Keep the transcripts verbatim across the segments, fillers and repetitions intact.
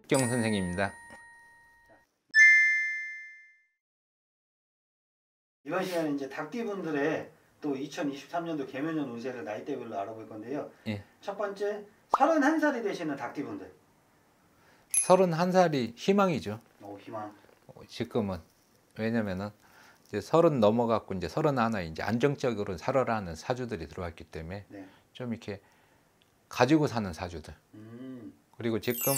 옥경 선생님입니다. 이번 시간에 이제 닭띠분들의 또 이천이십삼 년도 개묘년 운세를 나이대별로 알아볼 건데요. 예. 첫 번째, 서른한 살이 되시는 닭띠분들. 서른한 살이 희망이죠. 오, 희망. 어, 지금은 왜냐면은 이제 서른 넘어갔고 이제 서른하나에 이제 안정적으로 살아라 하는 사주들이 들어왔기 때문에 네. 좀 이렇게 가지고 사는 사주들. 음. 그리고 지금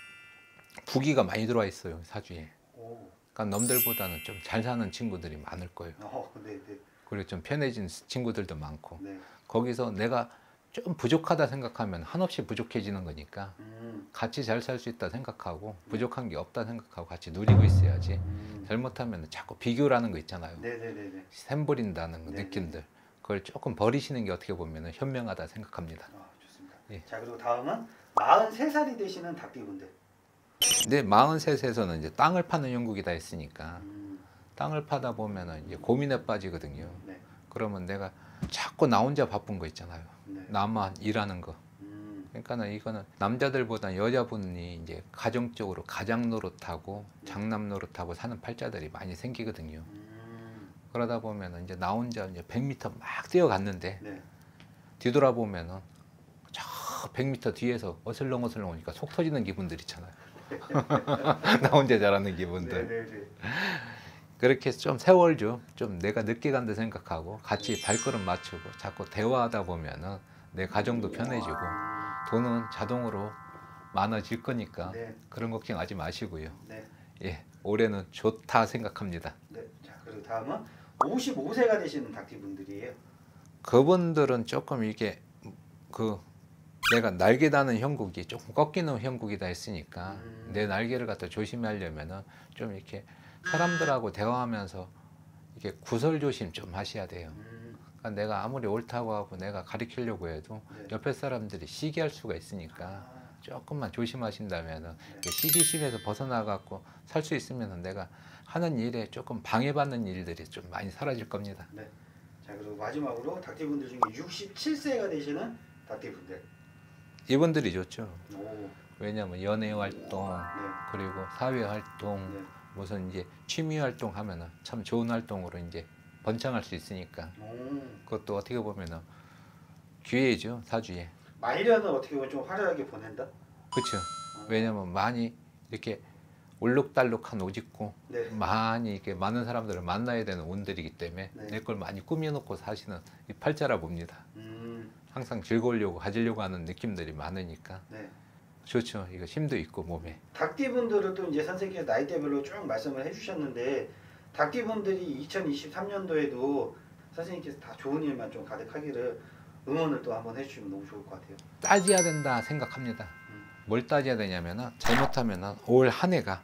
부기가 많이 들어와 있어요, 사주에. 오. 그러니까 남들보다는 좀 잘 사는 친구들이 많을 거예요. 어, 네, 네. 그리고 좀 편해진 친구들도 많고. 네. 거기서 내가 좀 부족하다 생각하면 한없이 부족해지는 거니까 음. 같이 잘 살 수 있다 생각하고 부족한 게 없다 생각하고 같이 누리고 있어야지. 음. 잘못하면 자꾸 비교라는 거 있잖아요. 네, 네, 네, 네. 샘버린다는 그 네네. 느낌들. 그걸 조금 버리시는 게 어떻게 보면 현명하다 생각합니다. 아, 좋습니다. 예. 자, 그리고 다음은 마흔세 살이 되시는 닭띠분들. 근데 마흔셋에서는 이제 땅을 파는 형국이다 했으니까 음. 땅을 파다 보면은 이제 고민에 빠지거든요. 네. 그러면 내가 자꾸 나 혼자 바쁜 거 있잖아요. 네. 나만 일하는 거. 음. 그러니까는 이거는 남자들보다 여자분이 이제 가정적으로 가장 노릇하고 장남 노릇하고 사는 팔자들이 많이 생기거든요. 음. 그러다 보면은 이제 나 혼자 이제 백 미터 막 뛰어갔는데 네. 뒤돌아보면은 저 백 미터 뒤에서 어슬렁어슬렁 오니까 속 터지는 기분들 있잖아요. 나 혼자 잘하는 기분들. 네, 네, 네. 그렇게 좀 세월죠. 좀 내가 늦게 간다 생각하고 같이 발걸음 맞추고 자꾸 대화하다 보면은 내 가정도 편해지고 돈은 자동으로 많아질 거니까 네. 그런 걱정하지 마시고요. 네. 예, 올해는 좋다 생각합니다. 네. 자, 그리고 다음은 오십오 세가 되시는 닭띠분들이에요. 그분들은 조금 이게 그 내가 날개 다는 형국이 조금 꺾이는 형국이다 했으니까 음. 내 날개를 갖다 조심하려면은 좀 이렇게 사람들하고 대화하면서 이게 구설조심 좀 하셔야 돼요. 음. 그러니까 내가 아무리 옳다고 하고 내가 가르치려고 해도 네. 옆에 사람들이 시기할 수가 있으니까 아. 조금만 조심하신다면은 네. 시기심에서 벗어나갖고 살 수 있으면은 내가 하는 일에 조금 방해받는 일들이 좀 많이 사라질 겁니다. 네. 자, 그리고 마지막으로 닭띠분들 중에 육십칠 세가 되시는 닭띠분들. 이분들이 좋죠. 오. 왜냐하면 연애 활동 네. 그리고 사회 활동 네. 무슨 이제 취미 활동 하면은 참 좋은 활동으로 이제 번창할 수 있으니까 오. 그것도 어떻게 보면은 기회죠, 사주에. 말년을 어떻게 보면 좀 화려하게 보낸다. 그렇죠. 왜냐면 많이 이렇게 올록달록한 옷 입고 네. 많이 이렇게 많은 사람들을 만나야 되는 운들이기 때문에 네. 내 걸 많이 꾸며놓고 사시는 이 팔자라 봅니다. 음. 항상 즐거우려고 가지려고 하는 느낌들이 많으니까 네. 좋죠. 이거 힘도 있고 몸에. 닭띠분들을 또 이제 선생님께서 나이대별로 쭉 말씀을 해주셨는데 닭띠분들이 이천이십삼 년도에도 선생님께서 다 좋은 일만 좀 가득하기를 응원을 또 한번 해주시면 너무 좋을 것 같아요. 따져야 된다 생각합니다. 음. 뭘 따져야 되냐면은 잘못하면은 올 한 해가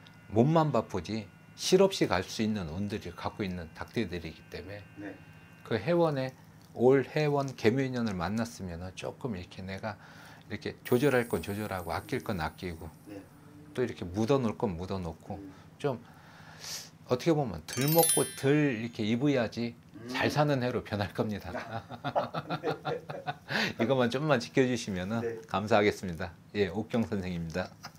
몸만 바쁘지 실없이 갈 수 있는 운들이 갖고 있는 닭띠들이기 때문에 네. 그 해원에 올 해원 개묘년을 만났으면은 조금 이렇게 내가 이렇게 조절할 건 조절하고 아낄 건 아끼고 네. 또 이렇게 묻어놓을 건 묻어놓고 음. 좀 어떻게 보면 덜 먹고 덜 이렇게 입어야지 음. 잘 사는 해로 변할 겁니다. 이것만 좀만 지켜주시면 네. 감사하겠습니다. 예, 옥경 선생입니다.